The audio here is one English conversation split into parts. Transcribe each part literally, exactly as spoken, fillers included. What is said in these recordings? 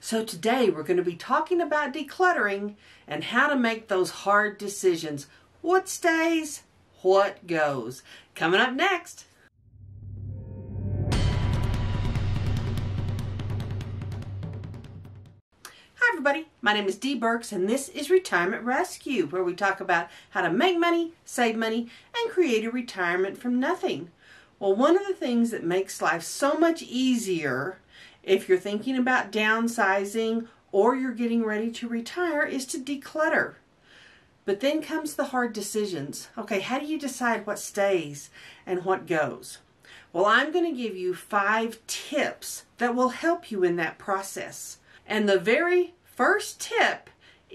So today we're going to be talking about decluttering and how to make those hard decisions. What stays, what goes. Coming up next. Hi everybody, my name is Dee Burks and this is Retirement Rescue, where we talk about how to make money, save money, and create a retirement from nothing. Well, one of the things that makes life so much easier if you're thinking about downsizing or you're getting ready to retire is to declutter. But then comes the hard decisions. Okay, how do you decide what stays and what goes? Well, I'm going to give you five tips that will help you in that process. And the very first tip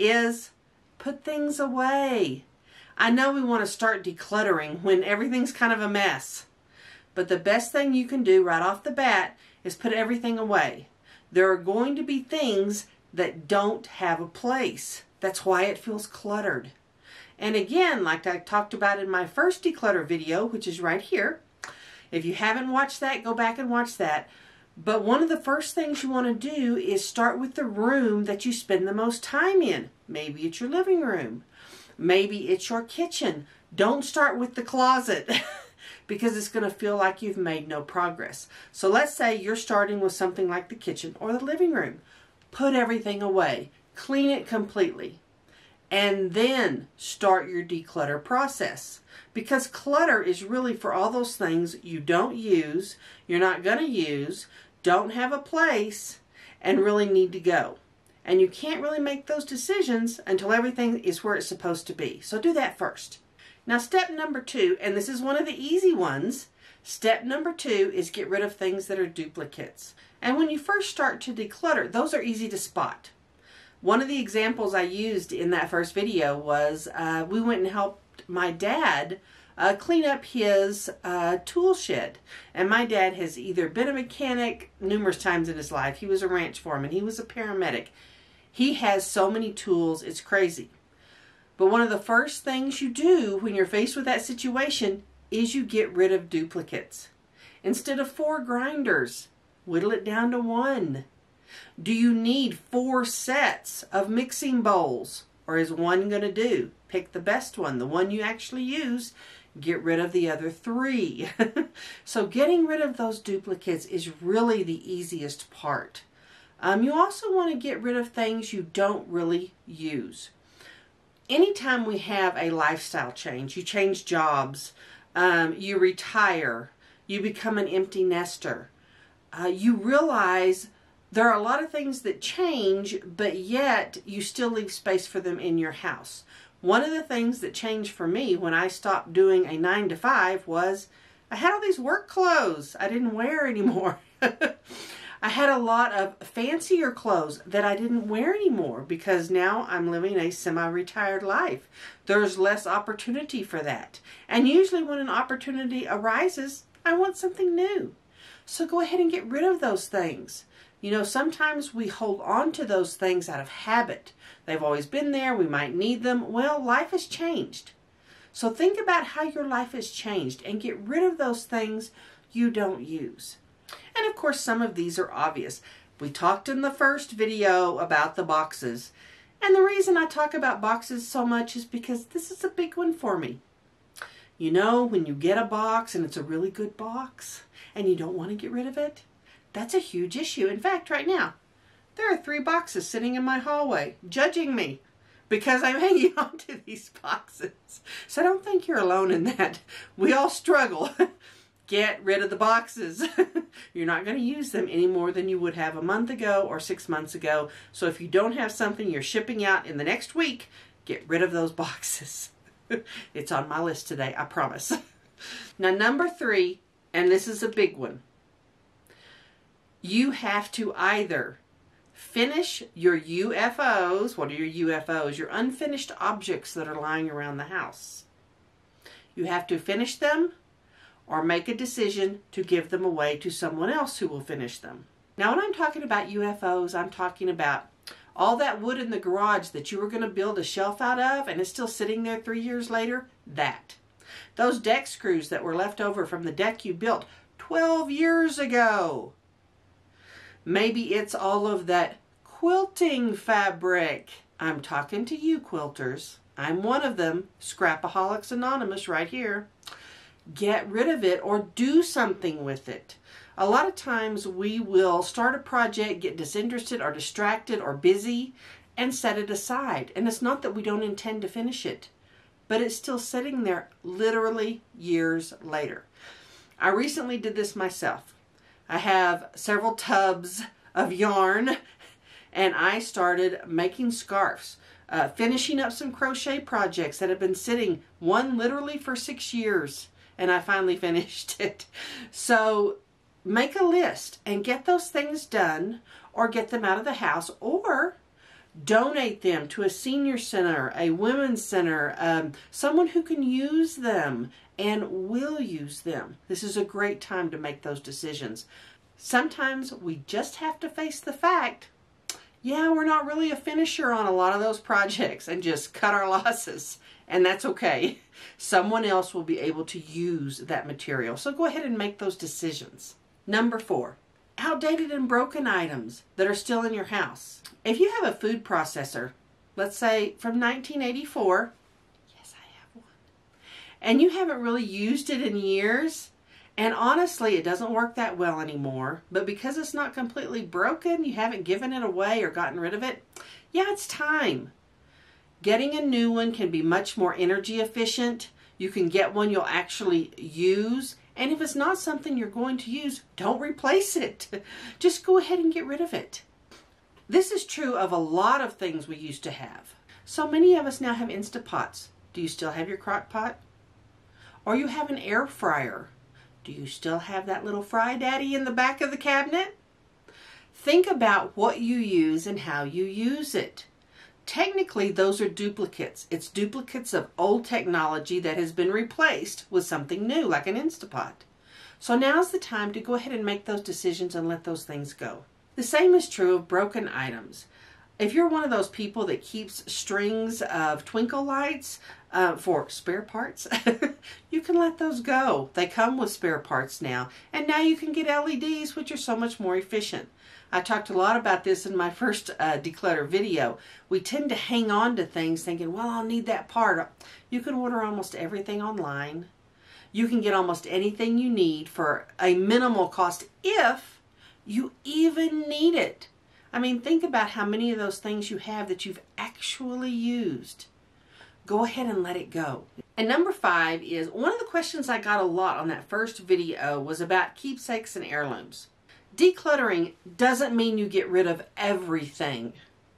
is put things away. I know we want to start decluttering when everything's kind of a mess. But the best thing you can do right off the bat is put everything away. There are going to be things that don't have a place. That's why it feels cluttered. And again, like I talked about in my first declutter video, which is right here. If you haven't watched that, go back and watch that. But one of the first things you want to do is start with the room that you spend the most time in. Maybe it's your living room. Maybe it's your kitchen. Don't start with the closet. Because it's going to feel like you've made no progress. So let's say you're starting with something like the kitchen or the living room. Put everything away. Clean it completely. And then start your declutter process. Because clutter is really for all those things you don't use, you're not going to use, don't have a place, and really need to go. And you can't really make those decisions until everything is where it's supposed to be. So do that first. Now step number two, and this is one of the easy ones, step number two is get rid of things that are duplicates. And when you first start to declutter, those are easy to spot. One of the examples I used in that first video was uh, we went and helped my dad uh, clean up his uh, tool shed. And my dad has either been a mechanic numerous times in his life, he was a ranch foreman, he was a paramedic. He has so many tools, it's crazy. But one of the first things you do when you're faced with that situation is you get rid of duplicates. Instead of four grinders, whittle it down to one. Do you need four sets of mixing bowls? Or is one going to do? Pick the best one, the one you actually use. Get rid of the other three. So getting rid of those duplicates is really the easiest part. Um, you also want to get rid of things you don't really use. Anytime we have a lifestyle change, you change jobs, um, you retire, you become an empty nester, uh, you realize there are a lot of things that change, but yet you still leave space for them in your house. One of the things that changed for me when I stopped doing a nine to five was I had all these work clothes I didn't wear anymore. I had a lot of fancier clothes that I didn't wear anymore because now I'm living a semi-retired life. There's less opportunity for that. And usually when an opportunity arises, I want something new. So go ahead and get rid of those things. You know, sometimes we hold on to those things out of habit. They've always been there. We might need them. Well, life has changed. So think about how your life has changed and get rid of those things you don't use. And of course, some of these are obvious. We talked in the first video about the boxes. And the reason I talk about boxes so much is because this is a big one for me. You know, when you get a box and it's a really good box and you don't want to get rid of it, that's a huge issue. In fact, right now, there are three boxes sitting in my hallway judging me because I'm hanging on to these boxes. So don't think you're alone in that. We all struggle. Get rid of the boxes. You're not going to use them any more than you would have a month ago or six months ago. So if you don't have something you're shipping out in the next week, get rid of those boxes. It's on my list today, I promise. Now, number three, and this is a big one. You have to either finish your U F Os. What are your U F Os? Your unfinished objects that are lying around the house. You have to finish them or make a decision to give them away to someone else who will finish them. Now, when I'm talking about U F Os, I'm talking about all that wood in the garage that you were going to build a shelf out of and it's still sitting there three years later, that. Those deck screws that were left over from the deck you built twelve years ago. Maybe it's all of that quilting fabric. I'm talking to you, quilters. I'm one of them. Scrapaholics Anonymous right here. Get rid of it or do something with it. A lot of times we will start a project, get disinterested or distracted or busy, and set it aside. And it's not that we don't intend to finish it, but it's still sitting there literally years later. I recently did this myself. I have several tubs of yarn, and I started making scarves, uh, finishing up some crochet projects that have been sitting, one literally for six years, and I finally finished it. So make a list and get those things done, or get them out of the house, or donate them to a senior center, a women's center, um, someone who can use them and will use them. This is a great time to make those decisions. Sometimes we just have to face the fact, yeah, we're not really a finisher on a lot of those projects, and just cut our losses. And that's okay. Someone else will be able to use that material. So go ahead and make those decisions. Number four, outdated and broken items that are still in your house. If you have a food processor, let's say from nineteen eighty-four, yes, I have one, and you haven't really used it in years, and honestly, it doesn't work that well anymore, but because it's not completely broken, you haven't given it away or gotten rid of it, yeah, it's time. Getting a new one can be much more energy efficient. You can get one you'll actually use, and if it's not something you're going to use, don't replace it. Just go ahead and get rid of it. This is true of a lot of things we used to have. So many of us now have Instant Pots. Do you still have your crock pot? Or you have an air fryer? Do you still have that little fry daddy in the back of the cabinet? Think about what you use and how you use it. Technically, those are duplicates. It's duplicates of old technology that has been replaced with something new, like an Instant Pot. So now's the time to go ahead and make those decisions and let those things go. The same is true of broken items. If you're one of those people that keeps strings of twinkle lights uh, for spare parts, you can let those go. They come with spare parts now. And now you can get L E Ds, which are so much more efficient. I talked a lot about this in my first uh, Declutter video. We tend to hang on to things thinking, well, I'll need that part. You can order almost everything online. You can get almost anything you need for a minimal cost if you even need it. I mean, think about how many of those things you have that you've actually used. Go ahead and let it go. And number five is, one of the questions I got a lot on that first video was about keepsakes and heirlooms. Decluttering doesn't mean you get rid of everything.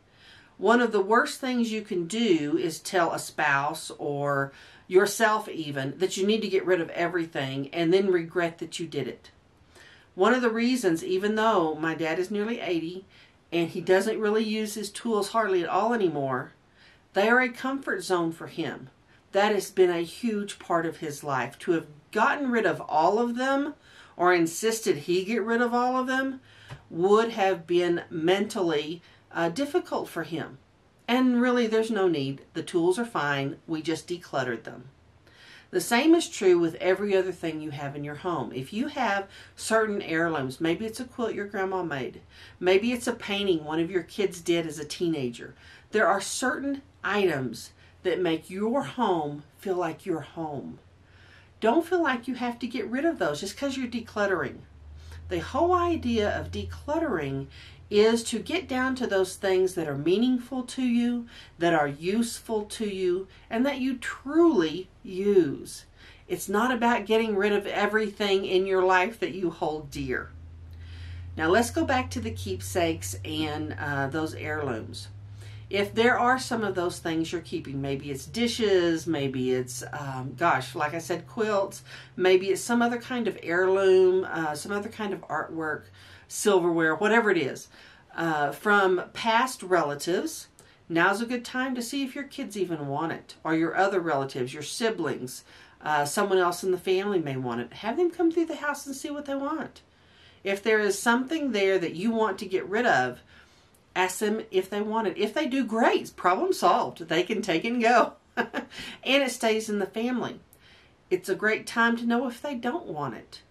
One of the worst things you can do is tell a spouse or yourself even that you need to get rid of everything and then regret that you did it. One of the reasons, even though my dad is nearly eighty and he doesn't really use his tools hardly at all anymore, they are a comfort zone for him. That has been a huge part of his life. To have gotten rid of all of them or insisted he get rid of all of them would have been mentally uh, difficult for him. And really, there's no need. The tools are fine. We just decluttered them. The same is true with every other thing you have in your home. If you have certain heirlooms, maybe it's a quilt your grandma made, maybe it's a painting one of your kids did as a teenager. There are certain items that make your home feel like your home. Don't feel like you have to get rid of those just because you're decluttering. The whole idea of decluttering is to get down to those things that are meaningful to you, that are useful to you, and that you truly use. It's not about getting rid of everything in your life that you hold dear. Now let's go back to the keepsakes and uh, those heirlooms. If there are some of those things you're keeping, maybe it's dishes, maybe it's, um, gosh, like I said, quilts, maybe it's some other kind of heirloom, uh, some other kind of artwork, silverware, whatever it is, uh, from past relatives, now's a good time to see if your kids even want it, or your other relatives, your siblings, uh, someone else in the family may want it. Have them come through the house and see what they want. If there is something there that you want to get rid of, ask them if they want it. If they do, great. Problem solved. They can take it and go. And it stays in the family. It's a great time to know if they don't want it.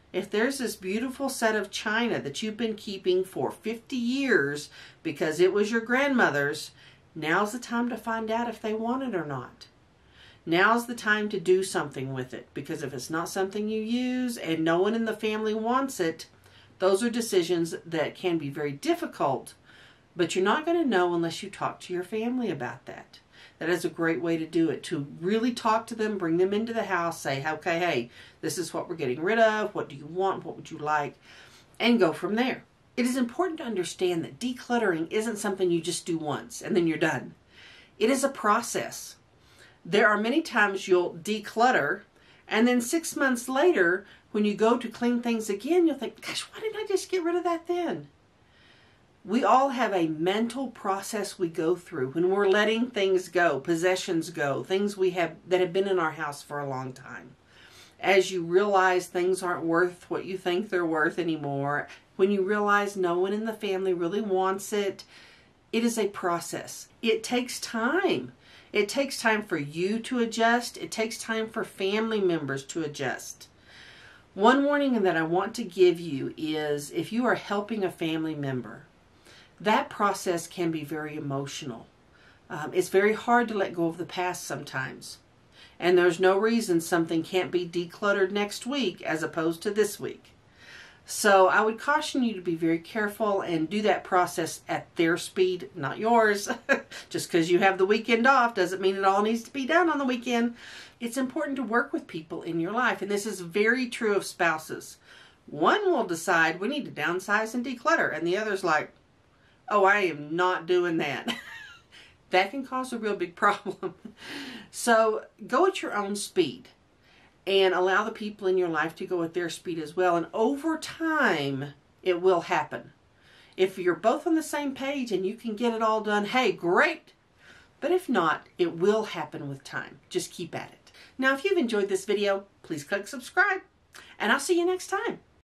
If there's this beautiful set of china that you've been keeping for fifty years because it was your grandmother's, now's the time to find out if they want it or not. Now's the time to do something with it, because if it's not something you use and no one in the family wants it, those are decisions that can be very difficult, but you're not going to know unless you talk to your family about that. That is a great way to do it, to really talk to them, bring them into the house, say, okay, hey, this is what we're getting rid of. What do you want? What would you like? And go from there. It is important to understand that decluttering isn't something you just do once and then you're done. It is a process. There are many times you'll declutter, and then six months later, when you go to clean things again, you'll think, gosh, why didn't I just get rid of that then? We all have a mental process we go through when we're letting things go, possessions go, things we have that have been in our house for a long time. As you realize things aren't worth what you think they're worth anymore, when you realize no one in the family really wants it, it is a process. It takes time. It takes time for you to adjust. It takes time for family members to adjust. One warning that I want to give you is if you are helping a family member, that process can be very emotional. Um, it's very hard to let go of the past sometimes. And there's no reason something can't be decluttered next week as opposed to this week. So I would caution you to be very careful and do that process at their speed, not yours. Just because you have the weekend off doesn't mean it all needs to be done on the weekend. It's important to work with people in your life, and this is very true of spouses. One will decide we need to downsize and declutter, and the other's like, oh, I am not doing that. That can cause a real big problem. So go at your own speed and allow the people in your life to go at their speed as well. And over time, it will happen. If you're both on the same page and you can get it all done, hey, great. But if not, it will happen with time. Just keep at it. Now, if you've enjoyed this video, please click subscribe, and I'll see you next time.